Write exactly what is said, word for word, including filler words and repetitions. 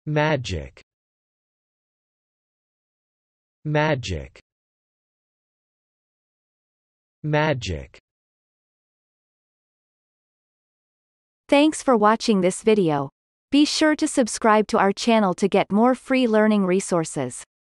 magick, magick, magick. Thanks for watching this video. Be sure to subscribe to our channel to get more free learning resources.